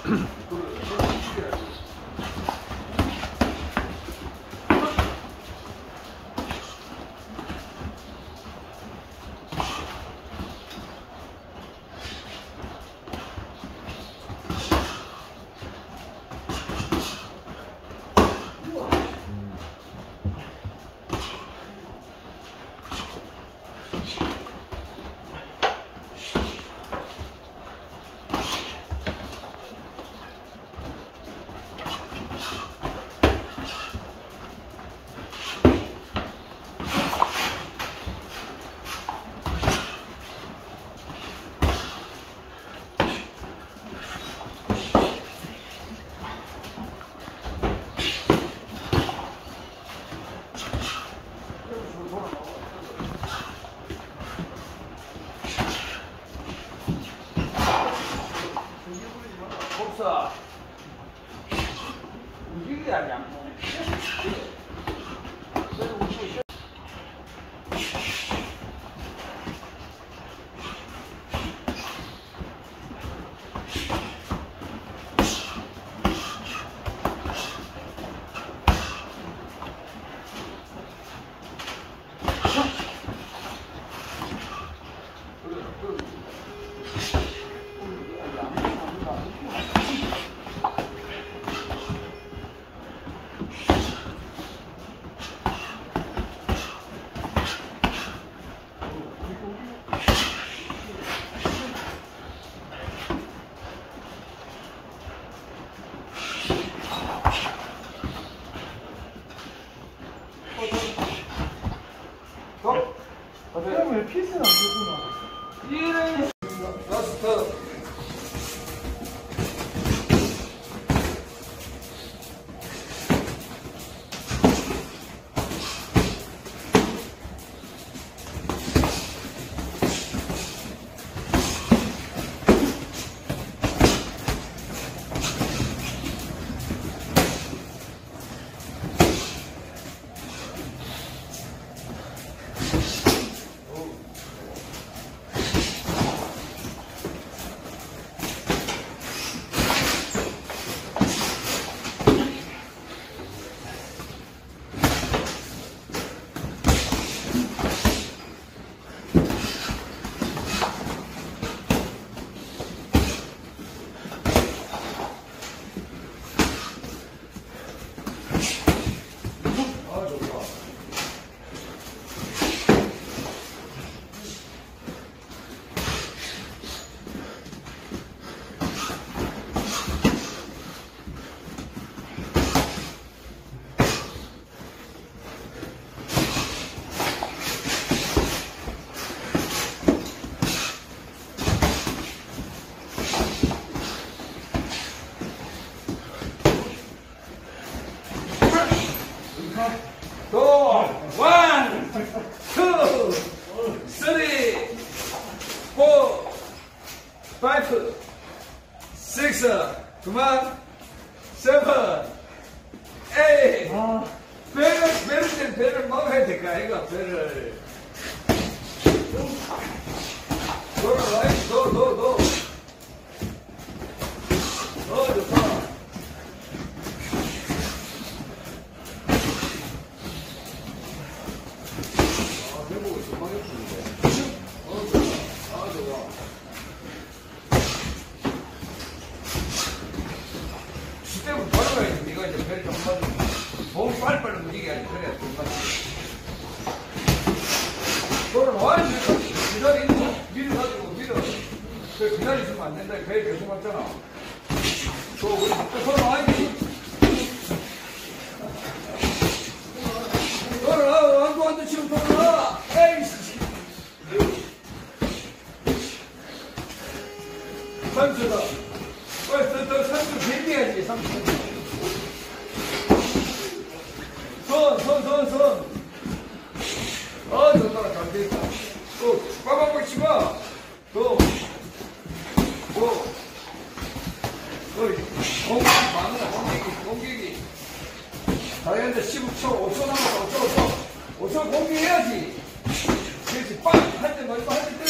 움직여야지. 왜 피스는 안 되구나. 이런 라스트. Go! 1, 2, 3, 4, 5, 6, 그만, 7, 8. 배를 먹어야 될까, 이거, 배를. 너. 좋다. 수대부터 돌아가야지. 네가 이제 배를 좀 빠지고 몸 빨리빨리 움직여야지. 그래야 좀 빠지지. 돌아와야지. 기다리고 밀어. 그래, 기다리시면 안 된다. 배 계속 왔잖아. 돌아와야지. 돌아와. 완도 지금 돌아와. 에이씨. 3초다. 더 3초 밴드해야지. 3초. 손. 좋다. 잘 됐다. 또, 빠바박 치마. 공격이. 다이언드 15초, 5초 남았어. 5초 공격해야지. 그렇지. 빵! 할 때 말고 할 때